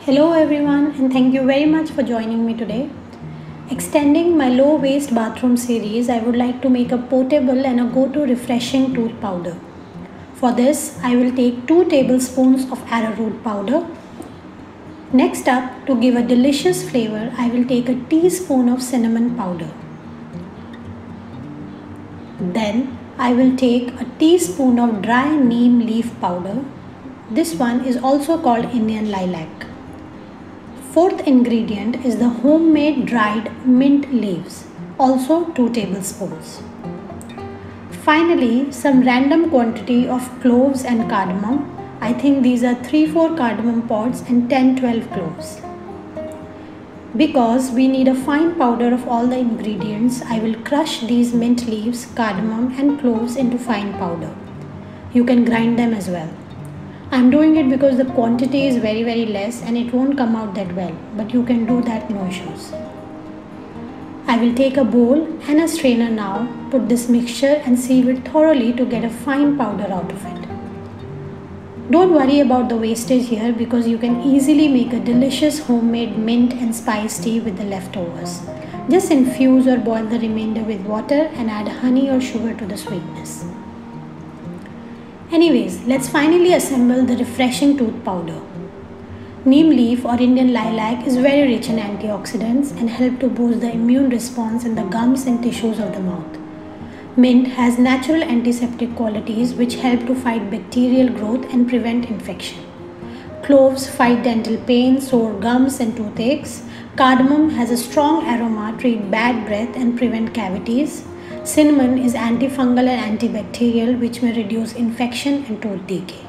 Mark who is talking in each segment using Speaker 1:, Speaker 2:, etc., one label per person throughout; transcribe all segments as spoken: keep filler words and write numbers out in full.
Speaker 1: Hello everyone, and thank you very much for joining me today. Extending my low waste bathroom series, I would like to make a portable and a go-to refreshing tooth powder. For this, I will take two tablespoons of arrowroot powder. Next up, to give a delicious flavor, I will take a teaspoon of cinnamon powder. Then, I will take a teaspoon of dry neem leaf powder. This one is also called Indian lilac. Fourth ingredient is the homemade dried mint leaves, also two tablespoons. Finally, some random quantity of cloves and cardamom. I think these are three to four cardamom pods and ten to twelve cloves. Because we need a fine powder of all the ingredients, I will crush these mint leaves, cardamom and cloves into fine powder. You can grind them as well. I am doing it because the quantity is very very less and it won't come out that well, but you can do that, no issues. I will take a bowl and a strainer now, put this mixture and sieve it thoroughly to get a fine powder out of it. Don't worry about the wastage here because you can easily make a delicious homemade mint and spice tea with the leftovers. Just infuse or boil the remainder with water and add honey or sugar to the sweetness. Anyways, let's finally assemble the refreshing tooth powder. Neem leaf or Indian lilac is very rich in antioxidants and help to boost the immune response in the gums and tissues of the mouth. Mint has natural antiseptic qualities which help to fight bacterial growth and prevent infection. Cloves fight dental pain, sore gums and toothaches. Cardamom has a strong aroma, treat bad breath and prevent cavities. Cinnamon is antifungal and antibacterial which may reduce infection and tooth decay.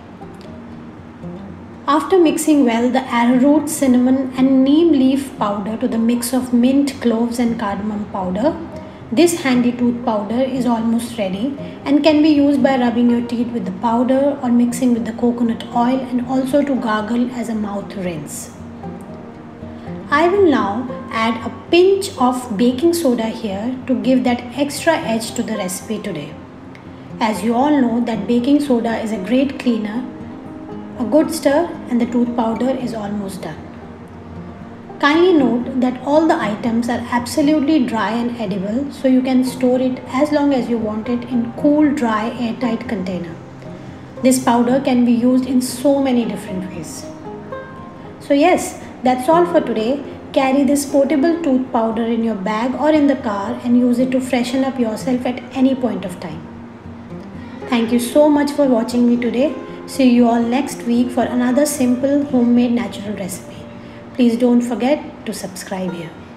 Speaker 1: After mixing well the arrowroot, cinnamon and neem leaf powder to the mix of mint, cloves and cardamom powder, this handy tooth powder is almost ready and can be used by rubbing your teeth with the powder or mixing with the coconut oil and also to gargle as a mouth rinse. I will now add a pinch of baking soda here to give that extra edge to the recipe today. As you all know that baking soda is a great cleaner. A good stir and the tooth powder is almost done. Kindly note that all the items are absolutely dry and edible, so you can store it as long as you want it in cool, dry, airtight container. This powder can be used in so many different ways. So yes, that's all for today. Carry this portable tooth powder in your bag or in the car and use it to freshen up yourself at any point of time. Thank you so much for watching me today. See you all next week for another simple homemade natural recipe. Please don't forget to subscribe here.